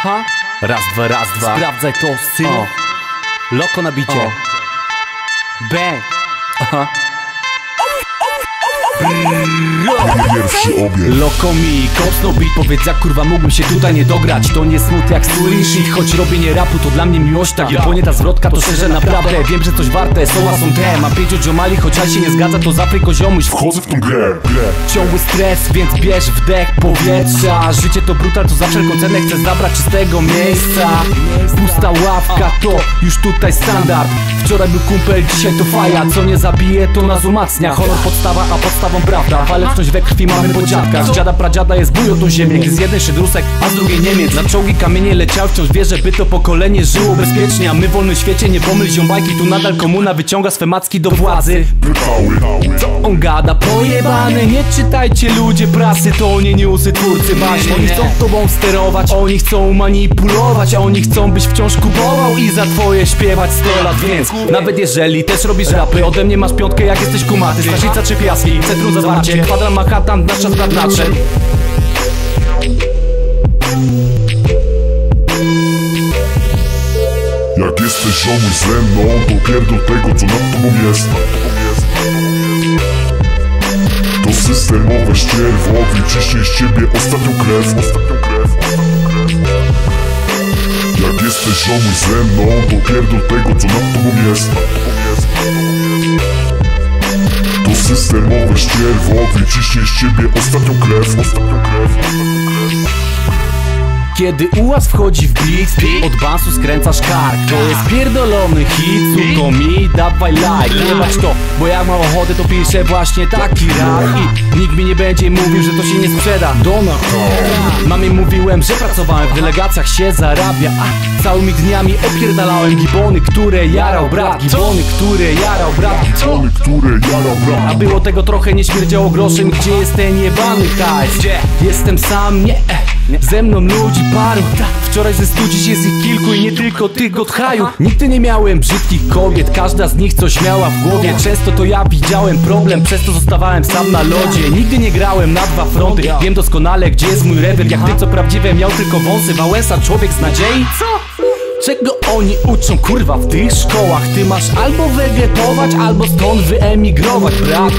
Ha? Raz, dwa. Sprawdzaj to, synu. Loko na bicie. Bang. Aha. Pierwszy obieg. Loko mi kosno beat, powiedz jak kurwa mógłbym się tutaj nie dograć. To nie smut jak słysz i choć robienie rapu to dla mnie miłość. Tak płonie ta zwrotka to szczerze naprawdę wiem, że coś warte, słowa są te. Mam 5 dziomali, choć się nie zgadza to zapyj koziomuś. Wchodzę w tą grę. Ciągły stres, więc bierz wdech powietrza. Życie to brutal, to za wszelką cenę chcę zabrać czystego miejsca. Pusta ławka to już tutaj standard. Wczoraj był kumpel, dzisiaj to faja. Co nie zabije to nas umacnia. Honor podstawa, a podstawą prawda. Waleczność we krwi mamy po dziadkach. Z dziada pradziada jest bój o tą ziemię, gdy z jednej szedł Rusek, a z drugiej Niemiec. Na czołgi kamienie leciał, wciąż wierzę, by to pokolenie żyło bezpiecznie. A my w wolnym świecie, nie pomyl ziombajki. Tu nadal komuna wyciąga swe macki do władzy. Co on gada? Pojebane, nie czytajcie ludzie prasy. To nie newsy, twórcy baśni. Oni chcą tobą sterować, oni chcą manipulować, a oni chcą byś wciąż kupował i za twoje śpiewać 100 lat. Więc nawet jeżeli też robisz rapy, ode mnie masz piątkę jak jesteś kumaty. Starzyca czy piaski, centrum zawarcie, kwadrat Manhattan, nasz czas nadszedł. Jak jesteś ziomuś ze mną, to pierdol tego co nad tobą jest. To systemowe ścierwo, wyciśnie z ciebie ostatnią krew. Jak jesteś ziomuś ze mną, to pierdol tego co nad tobą jest. To systemowe ścierwo, wyciśnie z ciebie ostatnią krew. Kiedy ułaz wchodzi w blitz, ty od bansu skręcasz kark. To jest pierdolony hit, to mi dawaj like. Jebać to, bo jak mam ochotę to piszę właśnie taki rap. I nikt mi nie będzie mówił, że to się nie sprzeda. Mamie mówiłem, że pracowałem w delegacjach, się zarabia. A całymi dniami opierdalałem gibony, które jarał brat. A było tego trochę, nie śmierdziało groszem. Gdzie jest ten jebany hajs? Jestem sam, nie. Ze mną ludzi paru. Wczoraj ze 100 dziś jest ich kilku i nie tylko tych od haju. Nigdy nie miałem brzydkich kobiet, każda z nich coś miała w głowie. Często to ja widziałem problem, przez to zostawałem sam na lodzie. Nigdy nie grałem na dwa fronty, wiem doskonale gdzie jest mój rewel. Jak ty co prawdziwe miał tylko wąsy, Wałęsa człowiek z nadziei? Co? Czego oni uczą kurwa w tych szkołach? Ty masz albo wegetować, albo stąd wyemigrować, brat.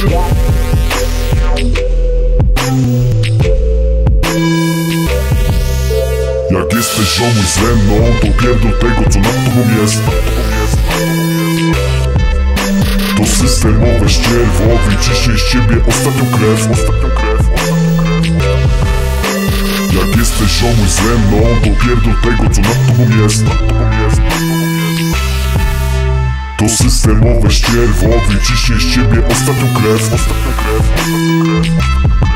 Jak jesteś ziomuś ze mną, to pierdol tego co nad tobą jest. To systemowe ścierwo, wyciśnie z ciebie ostatnią krew. Jak jesteś ziomuś ze mną, to pierdol tego co nad tobą jest. To systemowe ścierwo, wyciśnie z ciebie ostatnią krew.